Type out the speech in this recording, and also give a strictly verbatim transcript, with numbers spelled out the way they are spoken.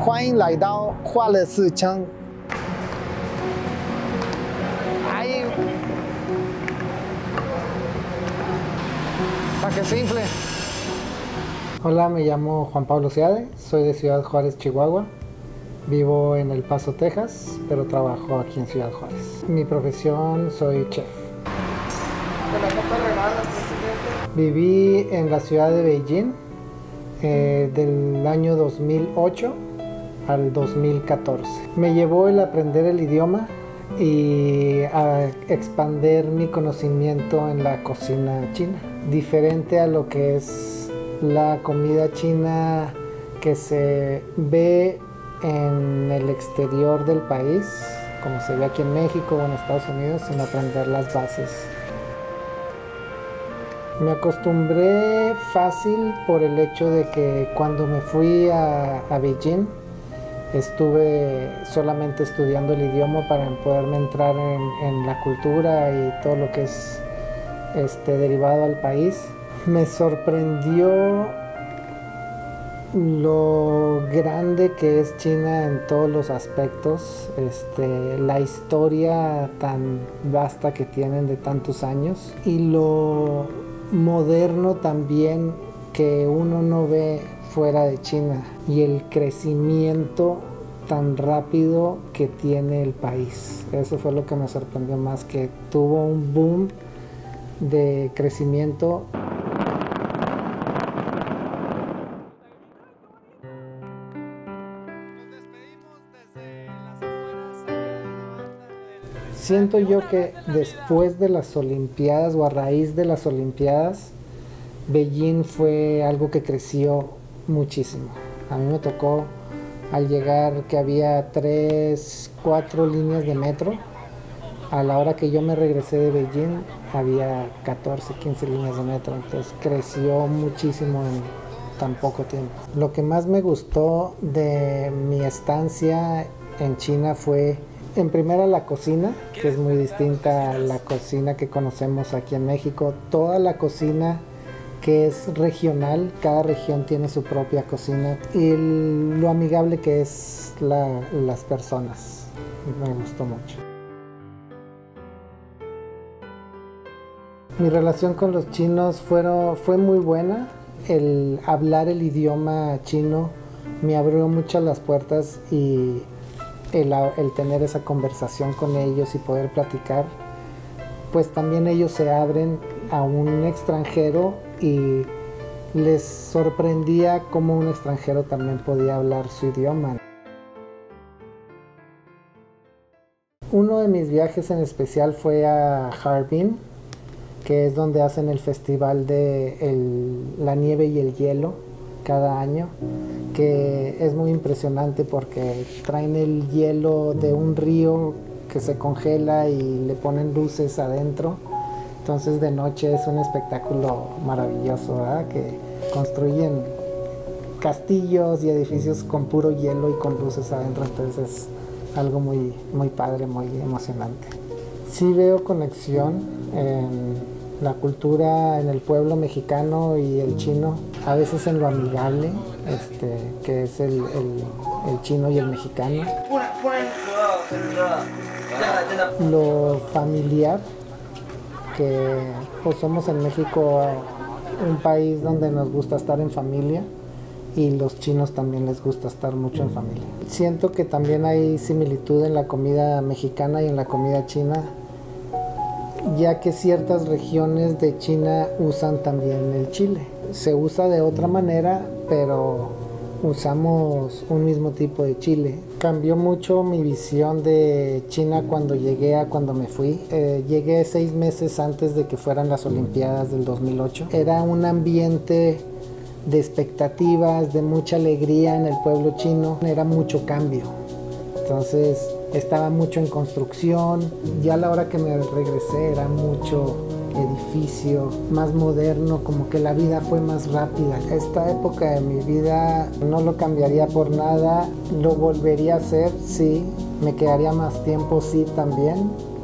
欢迎来到华乐市城。Ahí. Para que simple. Hola, me llamo Juan Pablo Seade, soy de Ciudad Juárez, Chihuahua. Vivo en El Paso, Texas, pero trabajo aquí en Ciudad Juárez. Mi profesión, soy chef. Viví en la ciudad de Beijing eh, del año dos mil ocho al dos mil catorce. Me llevó el aprender el idioma y a expandir mi conocimiento en la cocina china. Diferente a lo que es la comida china que se ve en el exterior del país, como se ve aquí en México o en Estados Unidos, sin aprender las bases. Me acostumbré fácil por el hecho de que cuando me fui a, a Beijing estuve solamente estudiando el idioma para poderme entrar en, en la cultura y todo lo que es este, derivado al país. Me sorprendió lo grande que es China en todos los aspectos, este, la historia tan vasta que tienen de tantos años y lo moderno también que uno no ve fuera de China y el crecimiento tan rápido que tiene el país. Eso fue lo que me sorprendió más, que tuvo un boom de crecimiento. Siento yo que después de las Olimpiadas o a raíz de las Olimpiadas, Beijing fue algo que creció muchísimo. A mí me tocó al llegar que había tres, cuatro líneas de metro. A la hora que yo me regresé de Beijing había catorce, quince líneas de metro. Entonces creció muchísimo en tan poco tiempo. Lo que más me gustó de mi estancia en China fue, en primera, la cocina, que es muy distinta a la cocina que conocemos aquí en México. Toda la cocina que es regional, cada región tiene su propia cocina, y el, lo amigable que es la, las personas. Me gustó mucho. Mi relación con los chinos fueron, fue muy buena. El hablar el idioma chino me abrió muchas las puertas y El, el tener esa conversación con ellos y poder platicar, pues también ellos se abren a un extranjero y les sorprendía cómo un extranjero también podía hablar su idioma. Uno de mis viajes en especial fue a Harbin, que es donde hacen el festival de el, la nieve y el hielo cada año, que es muy impresionante porque traen el hielo de un río que se congela y le ponen luces adentro. Entonces de noche es un espectáculo maravilloso, ¿verdad? Que construyen castillos y edificios con puro hielo y con luces adentro. Entonces es algo muy, muy padre, muy emocionante. Sí veo conexión en la cultura en el pueblo mexicano y el chino, a veces en lo amigable, este, que es el, el, el chino y el mexicano. Lo familiar, que pues somos en México un país donde nos gusta estar en familia y los chinos también les gusta estar mucho en familia. Siento que también hay similitud en la comida mexicana y en la comida china, ya que ciertas regiones de China usan también el chile. Se usa de otra manera, pero usamos un mismo tipo de chile. Cambió mucho mi visión de China cuando llegué a cuando me fui. Eh, llegué seis meses antes de que fueran las Olimpiadas del dos mil ocho. Era un ambiente de expectativas, de mucha alegría en el pueblo chino. Era mucho cambio. Entonces estaba mucho en construcción. Ya a la hora que me regresé era mucho edificio, más moderno, como que la vida fue más rápida. Esta época de mi vida no lo cambiaría por nada. Lo volvería a hacer, sí. Me quedaría más tiempo, sí, también.